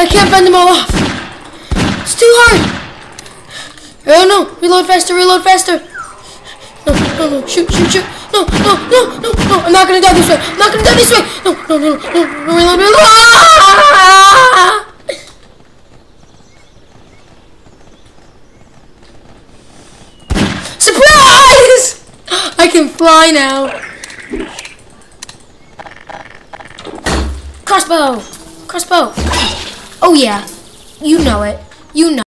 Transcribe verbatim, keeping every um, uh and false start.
I can't bend them all off. It's too hard. Oh no, reload faster, reload faster. No, no, no, shoot, shoot, shoot. No, no, no, no, no, I'm not gonna die this way. I'm not gonna die this way. No, no, no, no, no, reload, reload. Ah! Surprise! I can fly now. Crossbow, crossbow. Oh yeah, you know it. You know.